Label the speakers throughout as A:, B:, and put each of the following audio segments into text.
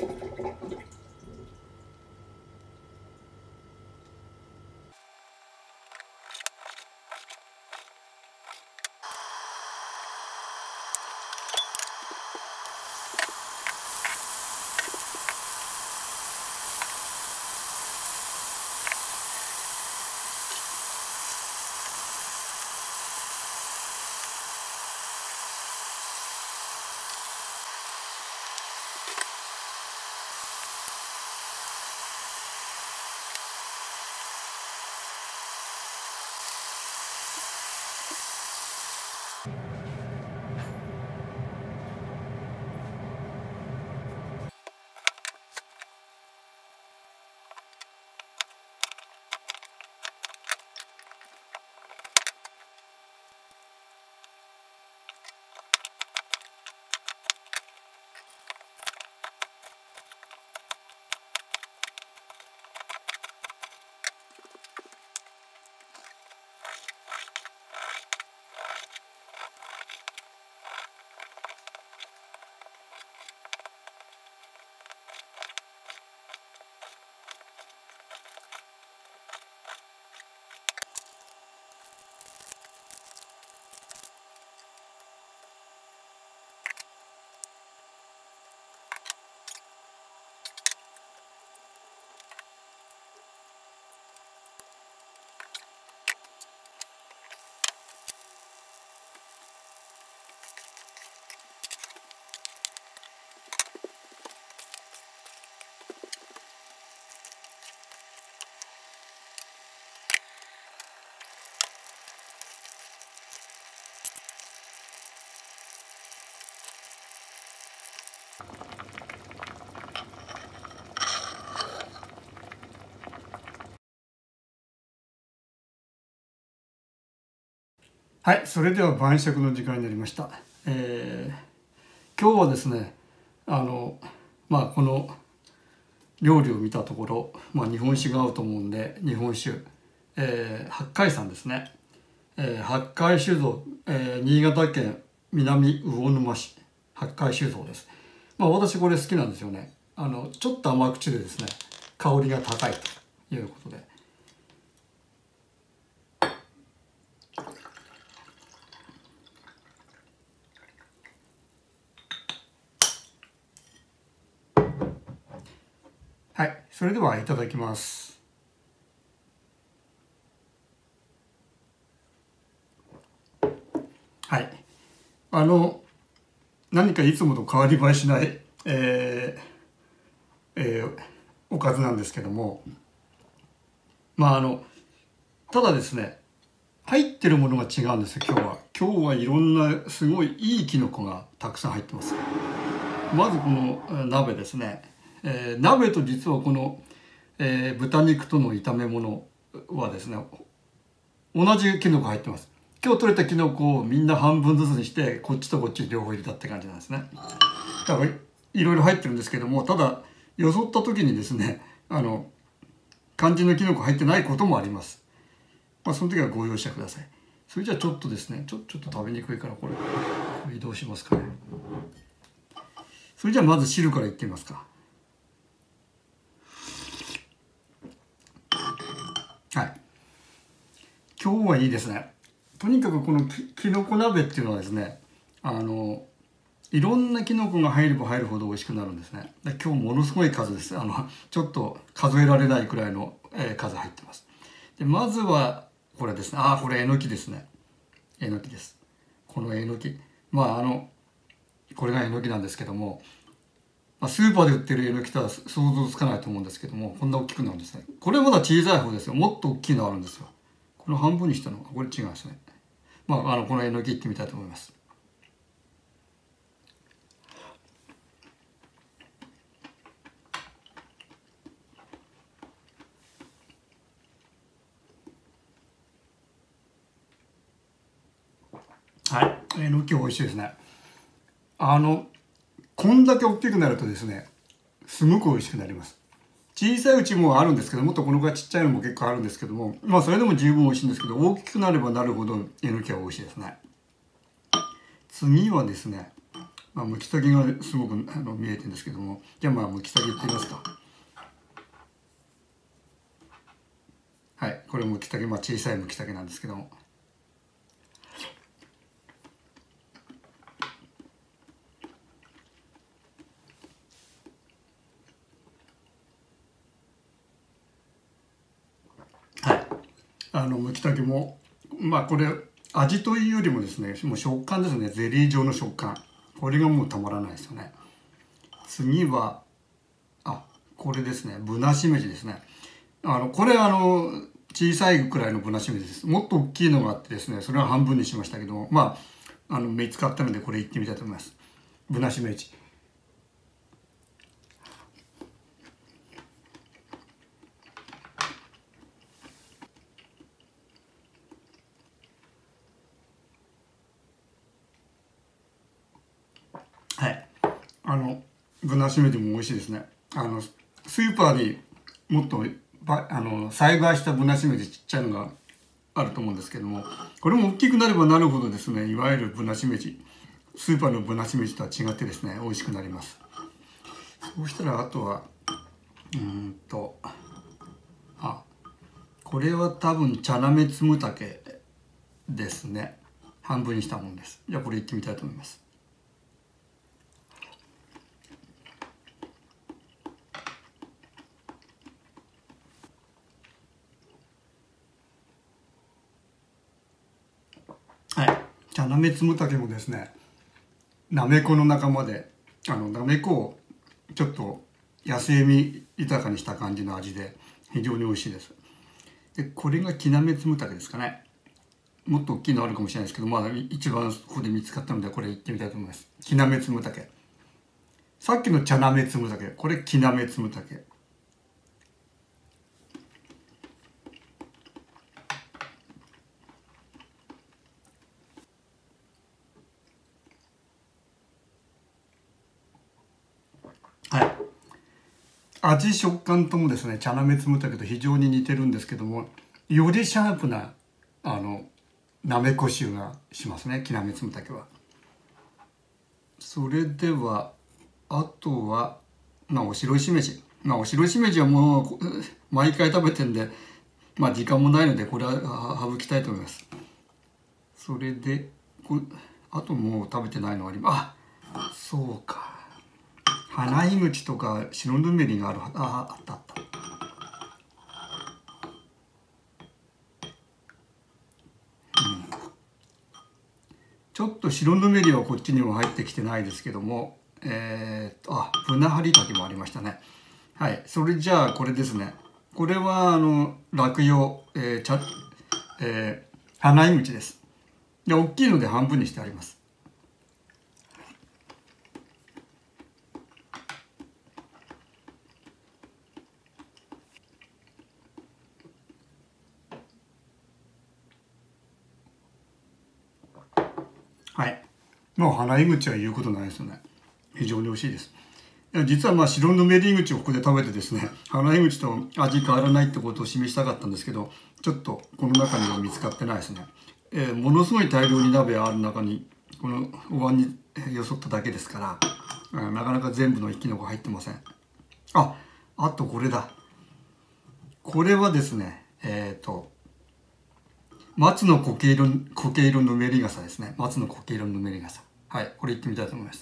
A: はい、それでは晩酌の時間になりました。今日はですね、この料理を見たところ、日本酒が合うと思うんで、日本酒、八海山ですね。八海酒造、新潟県南魚沼市八海酒造です。私これ好きなんですよね。ちょっと甘口でですね、香りが高いということで。はい、それではいただきます。はい、何かいつもと変わり映えしない、おかずなんですけども、ただですね、入ってるものが違うんですよ。今日はいろんなすごいいいきのこがたくさん入ってます。まずこの鍋ですね。鍋と実はこの、豚肉との炒め物はですね、同じきのこ入ってます。今日取れたきのこをみんな半分ずつにしてこっちとこっち両方入れたって感じなんですね。だからいろいろ入ってるんですけども、ただよそった時にですね、肝心のきのこ入ってないこともあります。その時はご容赦ください。それじゃあちょっとですね、ちょっと食べにくいからこれ移動しますかね。それじゃあまず汁からいってみますか。はい。今日はいいですね。とにかくこのきのこ鍋っていうのはですね、いろんなきのこが入れば入るほど美味しくなるんですね。で今日ものすごい数です。ちょっと数えられないくらいの、数入ってます。でまずはこれですね。これえのきですね。えのきです。このえのき。これがえのきなんですけども、スーパーで売ってるえのきとは想像つかないと思うんですけども、こんな大きくなるんですね。これまだ小さい方ですよ。もっと大きいのあるんですよ。この半分にしたのが、これ違いますね。このえのきいってみたいと思います。はい、えのき美味しいですね。こんだけ大きくなるとですね、すごく美味しくなります。小さいうちもあるんですけど、もっとこのぐらいちっちゃいのも結構あるんですけども、それでも十分美味しいんですけど、大きくなればなるほどえのきは美味しいですね。次はですね、 むきたけがすごく見えてるんですけども、じゃあむきたけいってみますか。はい、これむきたけ、小さいむきたけなんですけども。はい、むきたけもこれ味というよりもですね、もう食感ですね。ゼリー状の食感、これがもうたまらないですよね。次はこれですね、ぶなしめじですね。これ小さいくらいのぶなしめじです。もっと大きいのがあってですね、それは半分にしましたけども、見つかったのでこれいってみたいと思います。ぶなしめじ。はい、ぶなしめじも美味しいですね。スーパーにもっと栽培したぶなしめじちっちゃいのがあると思うんですけども、これも大きくなればなるほどですね、いわゆるぶなしめじ、スーパーのぶなしめじとは違ってですね、美味しくなります。そうしたらあとはこれは多分茶なめつむたけですね。半分にしたものです。じゃあこれいってみたいと思います。はい、茶なめつむたけもですね、なめこの仲間で、なめこをちょっと野生味豊かにした感じの味で非常に美味しいです。でこれがきなめつむたけですかね。もっと大きいのあるかもしれないですけど、一番ここで見つかったのでこれいってみたいと思います。きなめつむたけ。さっきの茶なめつむたけ、これきなめつむたけ。はい、味食感ともですね、茶なめつむたけと非常に似てるんですけども、よりシャープななめこ臭がしますね、きなめつむたけは。それではあとはお白しめじ。お白しめじはもう毎回食べてんで、時間もないのでこれは省きたいと思います。それであともう食べてないのあります。そうか、花井口とか白ぬめりがある。あったあった。ちょっと白ぬめりはこっちにも入ってきてないですけども、ブナハリタケもありましたね。はい、それじゃあこれですね。これは落葉、花井口です。で大きいので半分にしてあります。はい、もう花井口は言うことないですよね。非常に美味しいです。実は白ぬめり口をここで食べてですね、花井口と味変わらないってことを示したかったんですけど、ちょっとこの中には見つかってないですね。ものすごい大量に鍋ある中にこのお椀によそっただけですから、なかなか全部のきのこ入ってません。あとこれだ。これはですね、松の苔色ぬめり傘ですね。松の苔色ぬめり傘。はい、これいってみたいと思います。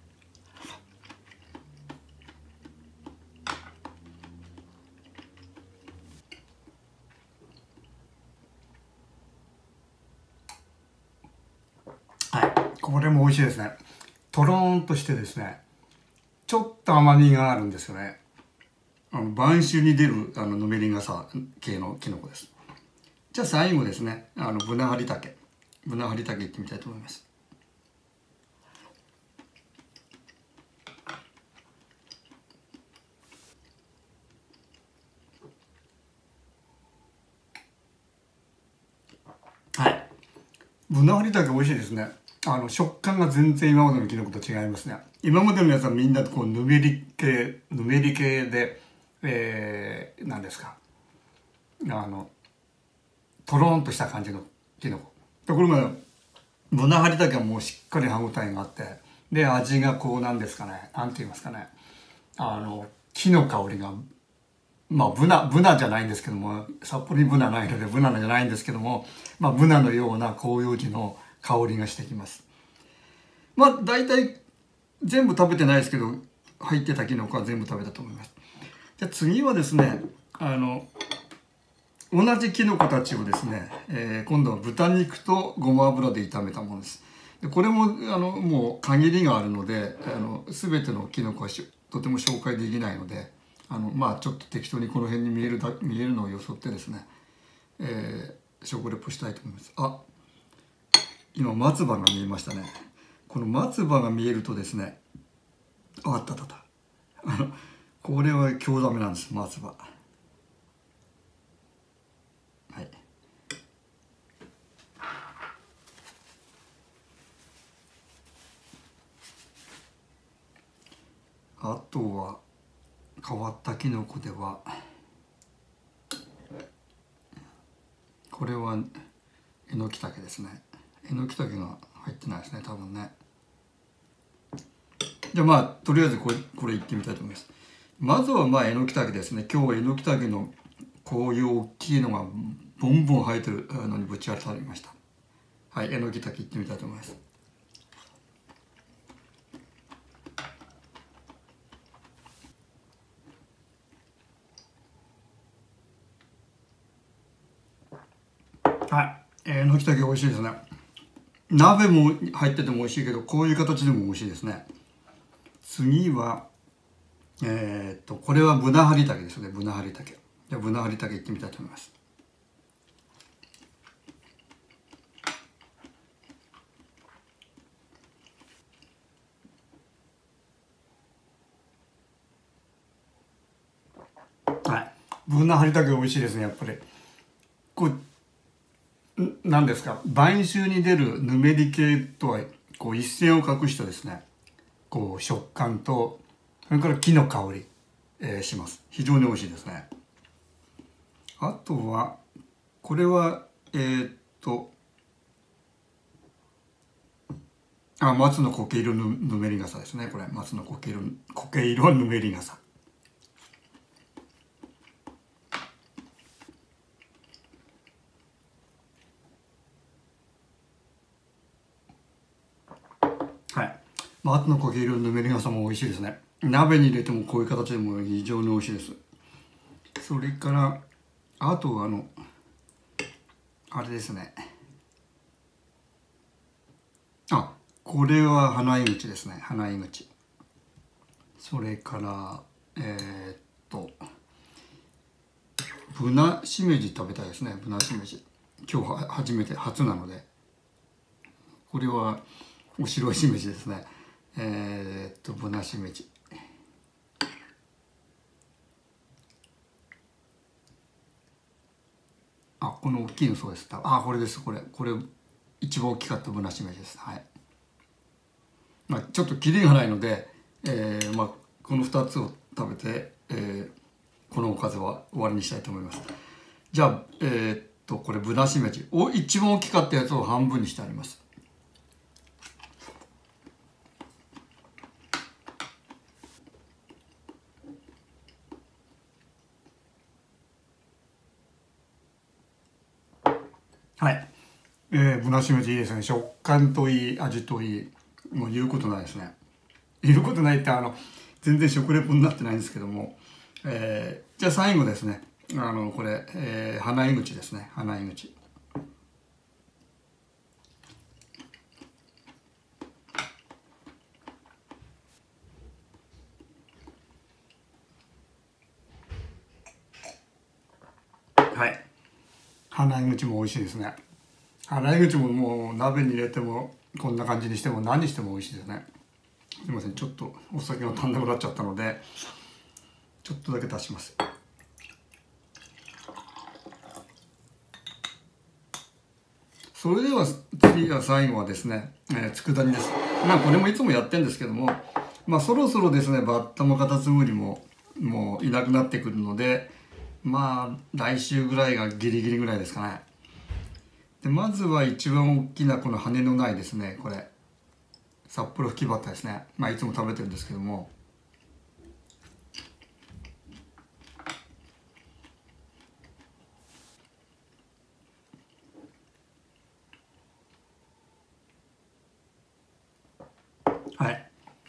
A: はい、これも美味しいですね。とろーんとしてですね、ちょっと甘みがあるんですよね。晩秋に出るぬめり傘系のきのこです。じゃあ最後ですね、ブナハリタケ。ブナハリタケいってみたいと思います。はい。ブナハリタケ美味しいですね。食感が全然今までのきのこと違いますね。今までのやつはみんなこうぬめり系で、何ですか。とろーんとした感じのきのこ。ところがブナハリタケはもうしっかり歯ごたえがあって、 で味がこうなんですかね、なんて言いますかね、木の香りが、まあブナじゃないんですけども、札幌にブナないのでブナじゃないんですけども、まあブナのような広葉樹の香りがしてきます。まあ大体全部食べてないですけど、入ってたキノコは全部食べたと思います。じゃあ次はですね、同じキノコたちをですね、今度は豚肉とごま油で炒めたものです。でこれももう限りがあるので、全てのキノコはとても紹介できないので、まあちょっと適当にこの辺に見えるのをよそってですね、食レポしたいと思います。あ、今松葉が見えましたね。この松葉が見えるとですね、あったあったあった、これは京ダメなんです、松葉。はい。あとは変わったキノコでは、これはエノキタケですね。エノキタケが入ってないですね、多分ね。じゃあまあとりあえずこれいってみたいと思います。まずはまあエノキタケですね。今日はエノキタケのこういう大きいのがボンボン生えてるのにぶち当たりました。はい、エノキタケいってみたいと思います。はい、エノキタケ美味しいですね。鍋も入ってても美味しいけど、こういう形でも美味しいですね。次はこれはブナハリタケですね。ブナハリタケ。じゃあブナハリタケいってみたいと思います。はい、ブナハリタケ美味しいですね。やっぱりこう何ですか、晩秋に出るヌメリ系とはこう一線を画したですね、こう食感とそれから木の香り、します。非常に美味しいですね。あとはこれは松の苔色のヌメリガサですね。これ松の苔色ヌメリガサ。はい、松の苔色のヌメリガサも美味しいですね。鍋に入れてもこういう形でも非常に美味しいです。それからあとはあれですね、これは花井口ですね。花井口。それからブナしめじ食べたいですね。ブナしめじ今日初なので、これはお白いしめじですね。ブナしめじ。この大きいのそうです。これです。これ一番大きかったブナしめじです。はい。まあちょっとキリがないので、まあこの2つを食べて、このおかずは終わりにしたいと思います。じゃあこれブナしめじ一番大きかったやつを半分にしてあります。はい、ぶなしめじいいですね。食感といい味といい、もう言うことないですね。言うことないって全然食レポになってないんですけども、じゃあ最後ですね、これ、花井口ですね。花井口。はい、花井口も美味しいですね。花井口ももう鍋に入れてもこんな感じにしても何にしても美味しいですね。すみません、ちょっとお酒が足んなくなっちゃったのでちょっとだけ足します。それでは次が最後はですね、佃煮です。これもいつもやってるんですけども、そろそろですね、バッタもカタツムリももういなくなってくるので、来週ぐらいがギリギリぐらいですかね。でまずは一番大きなこの羽のないですね、これ札幌吹きバッタですね。まあいつも食べてるんですけども、はい、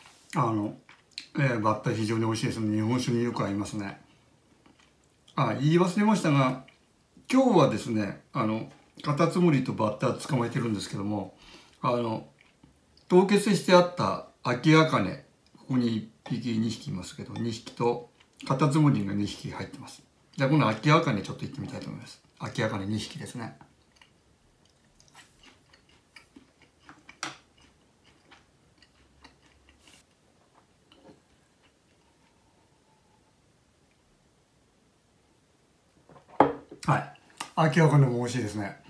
A: バッタ非常に美味しいですね。日本酒によく合いますね。言い忘れましたが、今日はですね、カタツムリとバッタ捕まえてるんですけども、凍結してあったアキアカネ、ここに1匹2匹いますけど、2匹とカタツムリが2匹入ってます。じゃあこのアキアカネちょっと行ってみたいと思います。アキアカネ2匹ですね。はい、アキアカネも美味しいですね。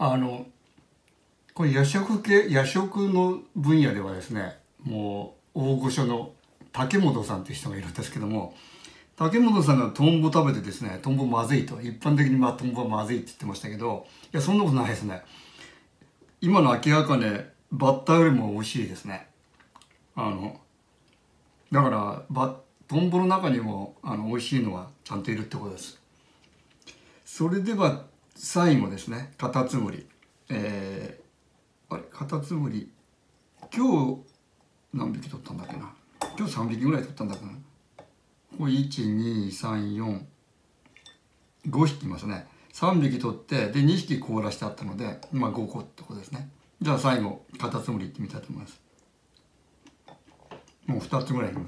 A: これ夜食の分野ではですね、もう大御所の竹本さんという人がいるんですけども、竹本さんがトンボ食べてですね、トンボまずいと、一般的にトンボはまずいって言ってましたけど、いやそんなことないですね。今のアキアカネ、バッタよりも美味しいですね。だからトンボの中にも美味しいのはちゃんといるってことです。それでは最後ですね、カタツムリ。カタツムリ、今日何匹取ったんだっけな。今日3匹ぐらい取ったんだっけな。これ1、2、3、4、5匹いますね。3匹取って、で2匹凍らしてあったので、5個ってことですね。じゃあ最後、カタツムリいってみたいと思います。もう2つぐらいいきます。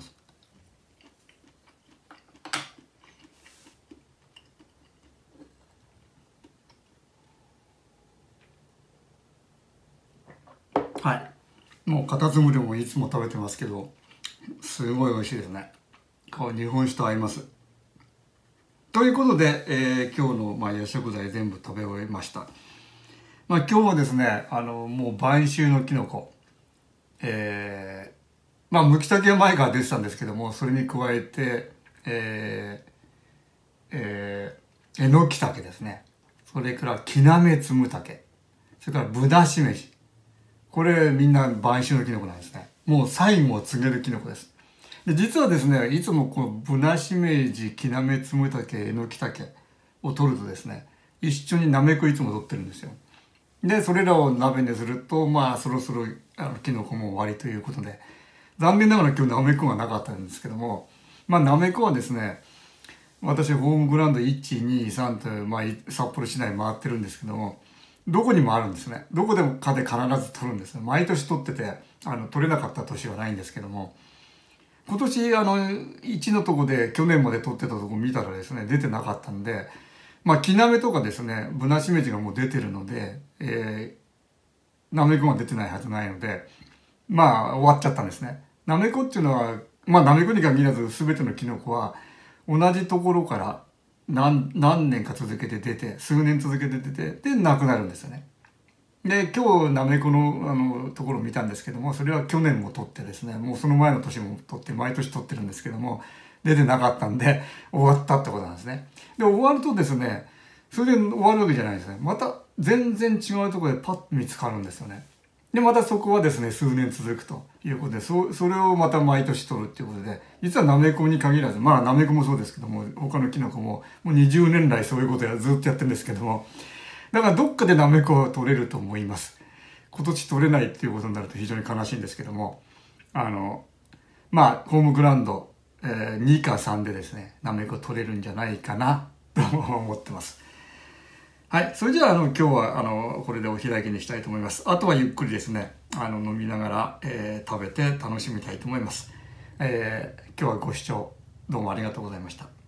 A: はい。もうカタツムリもいつも食べてますけど、すごい美味しいですね。こう日本酒と合います。ということで、今日の夜食材全部食べ終えました。今日はですね、もう晩秋のキノコ、ムキタケは前から出てたんですけども、それに加えて、エノキタケですね。それからキナメツムタケ。それからブナシメジ。これみんな晩秋のキノコなんですね。もう最後を告げるキノコです。で実はですね、いつもこのブナシメジ、キナメツムタケ、エノキタケを取るとですね、一緒にナメコいつも取ってるんですよ。で、それらを鍋にすると、そろそろキノコも終わりということで、残念ながら今日ナメコがなかったんですけども、ナメコはですね、私ホームグラウンド1、2、3と、札幌市内回ってるんですけども、どこにもあるんですね。どこでもかで必ず取るんですね。毎年取ってて、取れなかった年はないんですけども、今年1のとこで去年まで取ってたとこ見たらですね、出てなかったんで、キナメとかですね、ブナシメジがもう出てるので、ナメコが出てないはずないので、終わっちゃったんですね。ナメコっていうのは、ナメコに限らず全てのキノコは同じところから何年か続けて出て、数年続けて出て、で、なくなるんですよね。で、今日ナメコのところを見たんですけども、それは去年も取ってですね、もうその前の年も取って、毎年取ってるんですけども、出てなかったんで、終わったってことなんですね。で、終わるとですね、それで終わるわけじゃないですね。また全然違うところでパッと見つかるんですよね。で、またそこはですね、数年続くということで、それをまた毎年取るっていうことで、実はナメコに限らず、ナメコもそうですけども、他のキノコも、もう20年来そういうことをずっとやってるんですけども、だからどっかでナメコは取れると思います。今年取れないっていうことになると非常に悲しいんですけども、ホームグラウンド、2か3でですね、ナメコ取れるんじゃないかなと思ってます。はい。それじゃあ、今日は、これでお開きにしたいと思います。あとはゆっくりですね、飲みながら、食べて楽しみたいと思います。今日はご視聴どうもありがとうございました。